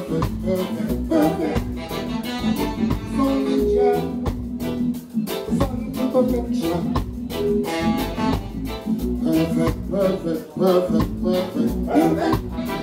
perfect, perfect. Only Jah, fun to perfection. Perfect, perfect, perfect, perfect, perfect.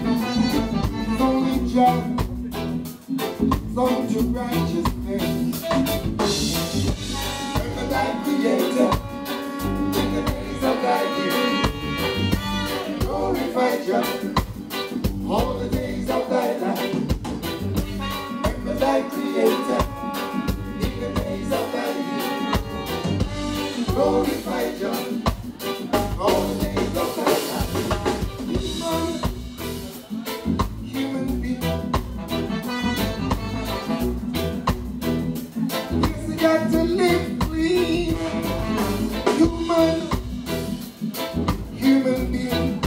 Only Jah, fun to righteousness. Remember thy Creator, in the days of thy youth. Glorify Jah all the days of thy life. Remember thy Creator in the days of thy youth. Glorify Jah all the days of thy life. Human being, yes, you got to live free. Human being.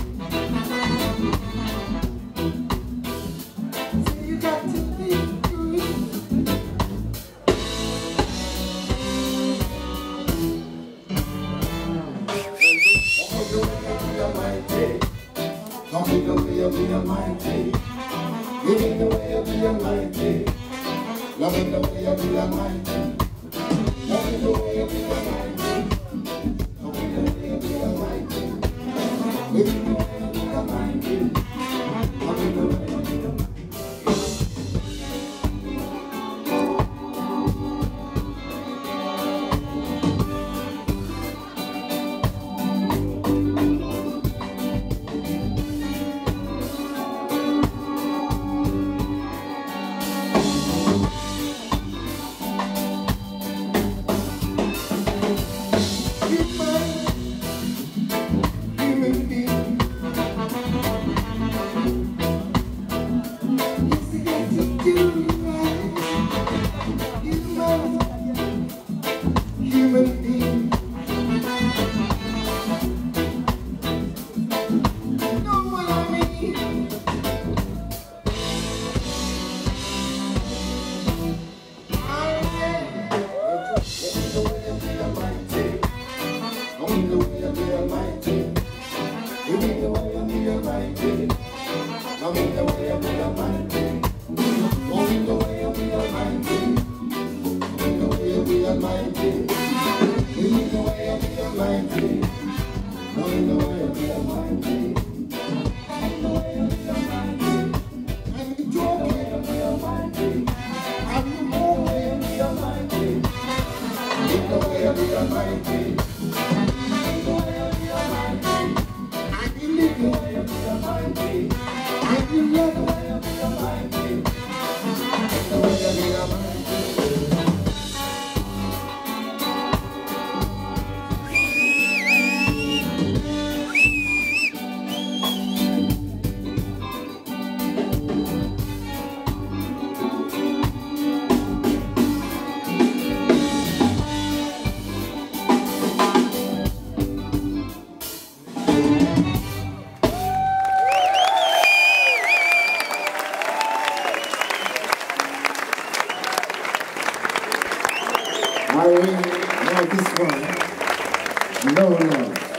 Come in the way of the Almighty. Live in the way of the Almighty. Love in the way of the Almighty. Love in the way of the Almighty. Come in the way of the Almighty. Live in the way of the Almighty. Come in the way of the Almighty. I really know this one. No love.